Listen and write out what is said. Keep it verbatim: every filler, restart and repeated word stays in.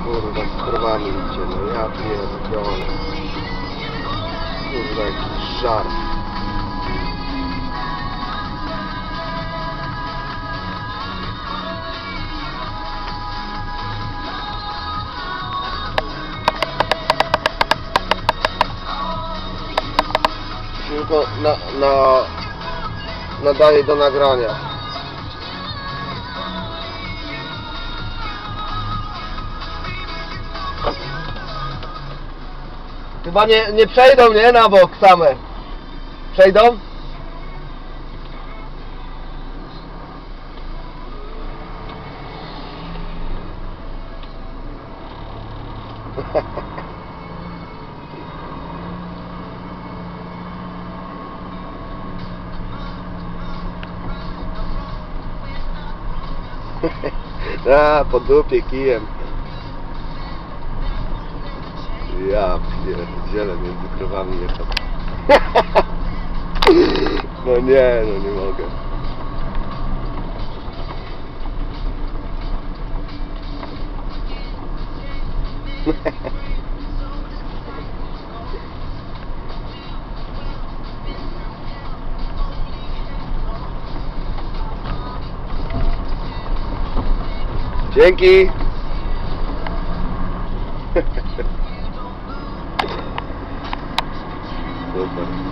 Kurwa, z krowami idzie, no ja pierdolę. Kurwa, jakiś żart. Tylko na, na, nadaje do nagrania. Chyba nie, nie przejdą, nie? Na bok same. Przejdą? A, po dupie kijem. Ja pierdzielę, między krowami jechał. No nie, no nie mogę. Dzięki. Super.